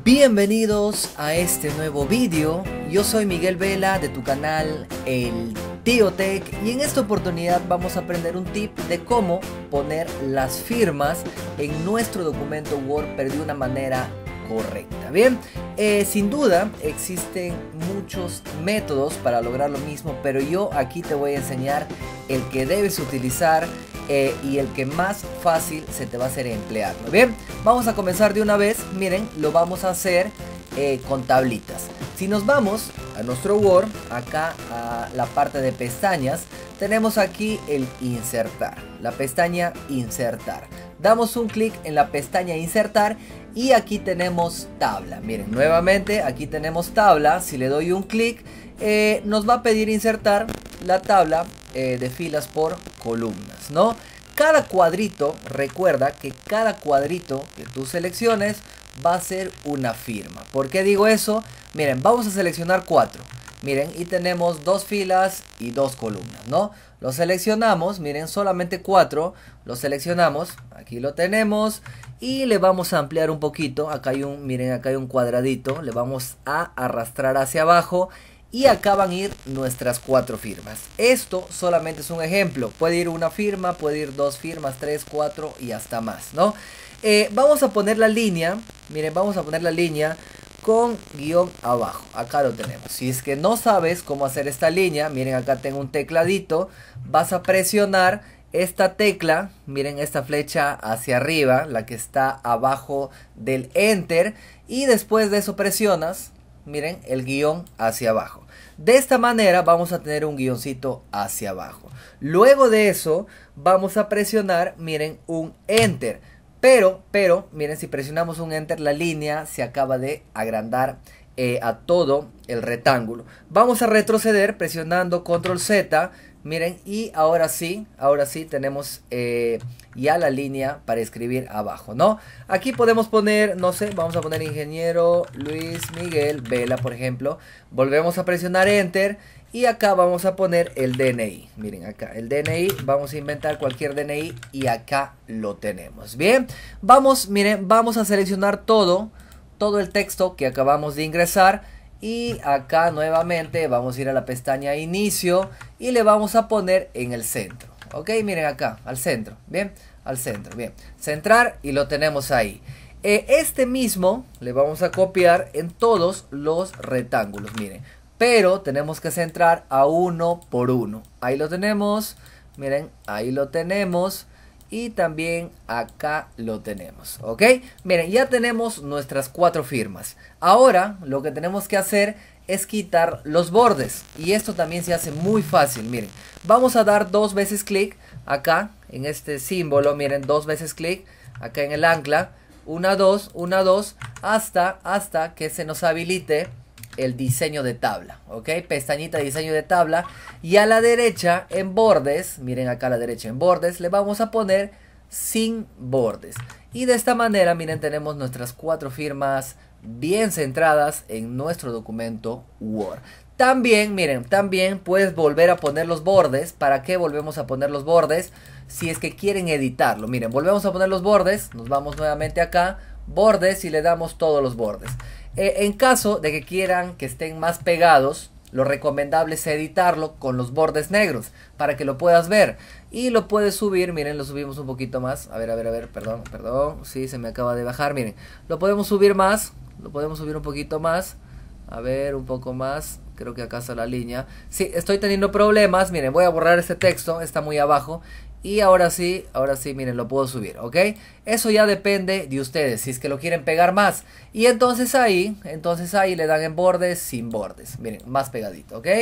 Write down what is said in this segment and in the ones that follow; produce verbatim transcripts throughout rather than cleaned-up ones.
Bienvenidos a este nuevo vídeo. Yo soy Miguel Vela de tu canal El Tío Tech y en esta oportunidad vamos a aprender un tip de cómo poner las firmas en nuestro documento Word pero de una manera correcta. Bien, eh, sin duda existen muchos métodos para lograr lo mismo, pero yo aquí te voy a enseñar el que debes utilizar eh, y el que más fácil se te va a hacer emplearlo. Bien, vamos a comenzar de una vez. Miren, lo vamos a hacer eh, con tablitas. Si nos vamos a nuestro Word, acá a la parte de pestañas, tenemos aquí el insertar, la pestaña insertar. Damos un clic en la pestaña insertar y aquí tenemos tabla. Miren, nuevamente aquí tenemos tabla. Si le doy un clic, eh, nos va a pedir insertar la tabla eh, de filas por columnas, ¿no? Cada cuadrito, recuerda que cada cuadrito que tú selecciones va a ser una firma. ¿Por qué digo eso? Miren, vamos a seleccionar cuatro. Miren, y tenemos dos filas y dos columnas, ¿no? Lo seleccionamos, miren, solamente cuatro. Lo seleccionamos, aquí lo tenemos. Y le vamos a ampliar un poquito. Acá hay un, miren, acá hay un cuadradito. Le vamos a arrastrar hacia abajo. Y acá van a ir nuestras cuatro firmas. Esto solamente es un ejemplo. Puede ir una firma, puede ir dos firmas, tres, cuatro y hasta más, ¿no? Eh, vamos a poner la línea. Miren, vamos a poner la línea con guión abajo. Acá lo tenemos. Si es que no sabes cómo hacer esta línea, miren, acá tengo un tecladito. Vas a presionar esta tecla, miren, esta flecha hacia arriba, la que está abajo del enter, y después de eso presionas, miren, el guión hacia abajo. De esta manera vamos a tener un guioncito hacia abajo. Luego de eso vamos a presionar, miren, un enter. Pero, pero, miren, si presionamos un enter, la línea se acaba de agrandar eh, a todo el rectángulo. Vamos a retroceder presionando control Z, miren, y ahora sí, ahora sí tenemos eh, ya la línea para escribir abajo, ¿no? Aquí podemos poner, no sé, vamos a poner ingeniero Luis Miguel Vela, por ejemplo. Volvemos a presionar enter. Y acá vamos a poner el D N I. Miren acá, el D N I. Vamos a inventar cualquier D N I. Y acá lo tenemos. Bien. Vamos, miren, vamos a seleccionar todo. Todo el texto que acabamos de ingresar. Y acá nuevamente vamos a ir a la pestaña inicio. Y le vamos a poner en el centro. Ok, miren acá, al centro. Bien, al centro. Bien. Centrar y lo tenemos ahí. Eh, este mismo le vamos a copiar en todos los rectángulos. Miren. Pero tenemos que centrar a uno por uno. Ahí lo tenemos. Miren, ahí lo tenemos. Y también acá lo tenemos. ¿Ok? Miren, ya tenemos nuestras cuatro firmas. Ahora lo que tenemos que hacer es quitar los bordes. Y esto también se hace muy fácil. Miren, vamos a dar dos veces clic acá en este símbolo. Miren, dos veces clic acá en el ancla. Una, dos, una, dos. Hasta, hasta que se nos habilite el diseño de tabla, ok, pestañita de diseño de tabla, y a la derecha en bordes, miren acá a la derecha en bordes, le vamos a poner sin bordes, y de esta manera, miren, tenemos nuestras cuatro firmas bien centradas en nuestro documento Word. También, miren, también puedes volver a poner los bordes. ¿Para qué volvemos a poner los bordes? Si es que quieren editarlo, miren, volvemos a poner los bordes, nos vamos nuevamente acá, bordes, y le damos todos los bordes. Eh, en caso de que quieran que estén más pegados, lo recomendable es editarlo con los bordes negros para que lo puedas ver. Y lo puedes subir, miren, lo subimos un poquito más. A ver, a ver, a ver, perdón, perdón. Sí, se me acaba de bajar, miren. Lo podemos subir más, lo podemos subir un poquito más. A ver, un poco más. Creo que acá está la línea. Sí, estoy teniendo problemas. Miren, voy a borrar este texto, está muy abajo. Y ahora sí, ahora sí, miren, lo puedo subir, ¿ok? Eso ya depende de ustedes, si es que lo quieren pegar más. Y entonces ahí, entonces ahí le dan en bordes, sin bordes. Miren, más pegadito, ¿ok?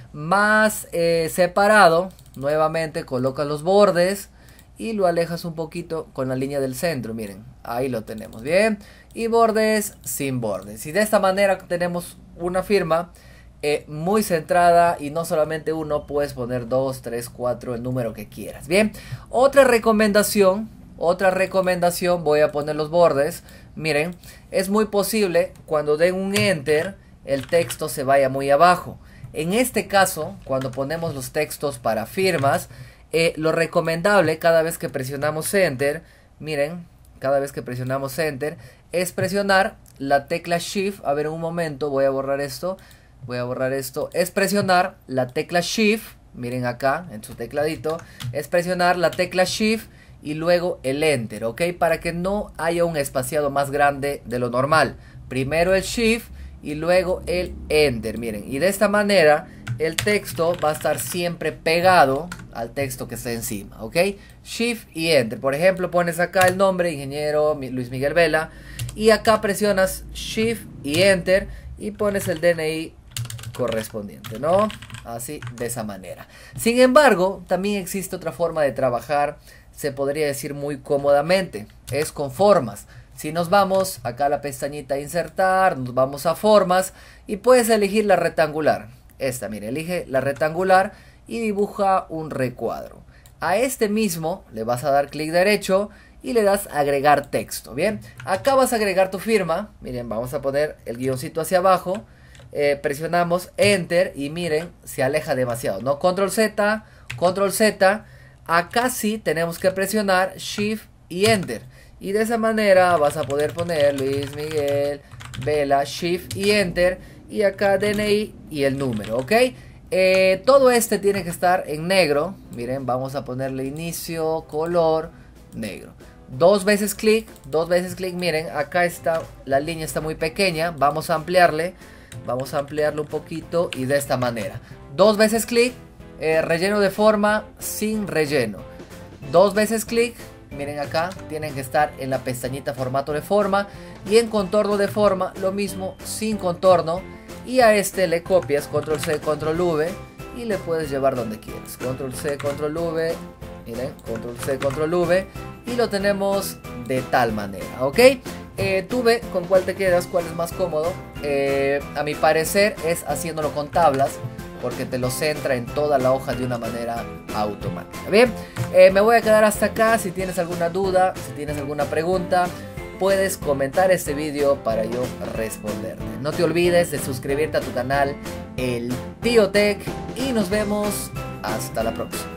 Más eh, separado, nuevamente colocas los bordes y lo alejas un poquito con la línea del centro, miren. Ahí lo tenemos, ¿bien? Y bordes, sin bordes. Y de esta manera tenemos una firma Eh, muy centrada, y no solamente uno, puedes poner dos, tres, cuatro, el número que quieras. Bien, otra recomendación, otra recomendación, voy a poner los bordes. Miren, es muy posible cuando den un enter el texto se vaya muy abajo. En este caso, cuando ponemos los textos para firmas, eh, lo recomendable cada vez que presionamos enter, miren, cada vez que presionamos enter es presionar la tecla Shift. A ver, un momento, voy a borrar esto. Voy a borrar esto. Es presionar la tecla Shift. Miren acá en su tecladito. Es presionar la tecla Shift y luego el Enter, ¿ok? Para que no haya un espaciado más grande de lo normal. Primero el Shift y luego el Enter, miren. Y de esta manera el texto va a estar siempre pegado al texto que está encima, ¿ok? Shift y Enter. Por ejemplo, pones acá el nombre, ingeniero Luis Miguel Vela. Y acá presionas Shift y Enter y pones el D N I correspondiente, ¿no? Así, de esa manera. Sin embargo, también existe otra forma de trabajar, se podría decir muy cómodamente. Es con formas. Si nos vamos acá a la pestañita insertar, nos vamos a formas y puedes elegir la rectangular. Esta, mire, elige la rectangular y dibuja un recuadro. A este mismo le vas a dar clic derecho y le das agregar texto. Bien, acá vas a agregar tu firma. Miren, vamos a poner el guioncito hacia abajo. Eh, presionamos Enter y miren, se aleja demasiado, ¿no? Control Z, Control Z. Acá sí tenemos que presionar Shift y Enter. Y de esa manera vas a poder poner Luis Miguel Vela, Shift y Enter. Y acá D N I y el número, ¿ok? Eh, todo este tiene que estar en negro. Miren, vamos a ponerle inicio, color, negro. Dos veces clic, dos veces clic. Miren, acá está, la línea está muy pequeña. Vamos a ampliarle. Vamos a ampliarlo un poquito y de esta manera. Dos veces clic, eh, relleno de forma sin relleno. Dos veces clic. Miren acá, tienen que estar en la pestañita formato de forma. Y en contorno de forma, lo mismo, sin contorno. Y a este le copias, control C, control V. Y le puedes llevar donde quieras. control C, control V. Miren, control C, control V. Y lo tenemos de tal manera, ¿ok? Eh, tú ve con cuál te quedas, cuál es más cómodo. Eh, a mi parecer es haciéndolo con tablas, porque te lo centra en toda la hoja de una manera automática. Bien, eh, me voy a quedar hasta acá. Si tienes alguna duda, si tienes alguna pregunta, puedes comentar este vídeo para yo responderte. No te olvides de suscribirte a tu canal El Tío Tech y nos vemos hasta la próxima.